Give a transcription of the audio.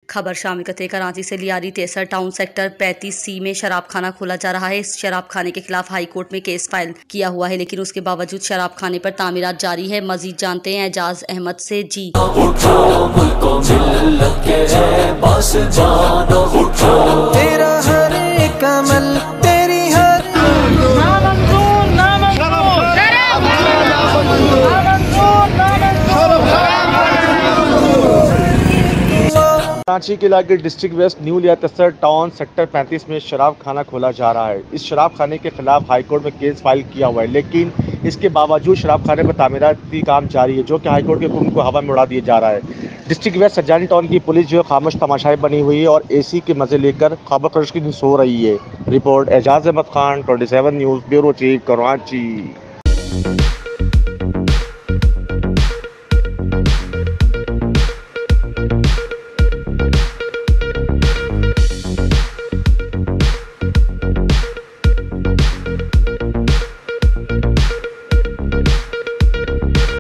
खबर शामिल करते कराची से लियारी तेसर टाउन सेक्टर 35C में शराब खाना खोला जा रहा है। इस शराब खाने के खिलाफ हाई कोर्ट में केस फाइल किया हुआ है, लेकिन उसके बावजूद शराब खाने पर तामीरात जारी है। मजीद जानते हैं एजाज अहमद से। जी तेरा हर एक अमल तेरी हर कराची के इलाके डिस्ट्रिक्ट वेस्ट न्यू लिया तेसर टाउन सेक्टर 35 में शराब खाना खोला जा रहा है। इस शराब खाने के खिलाफ हाई कोर्ट में केस फाइल किया हुआ है, लेकिन इसके बावजूद शराब खाने पर तामीराती काम जारी है, जो कि हाई कोर्ट के हुक्म को हवा में उड़ा दिया जा रहा है। डिस्ट्रिक्ट वेस्ट सज्जानी टाउन की पुलिस जो है खामोश तमाशाई बनी हुई है और AC के मजे लेकर खबर खर्च की सो रही है। Report Ejaz Ahmed Khan, 27 news, bureau chief, Karachi.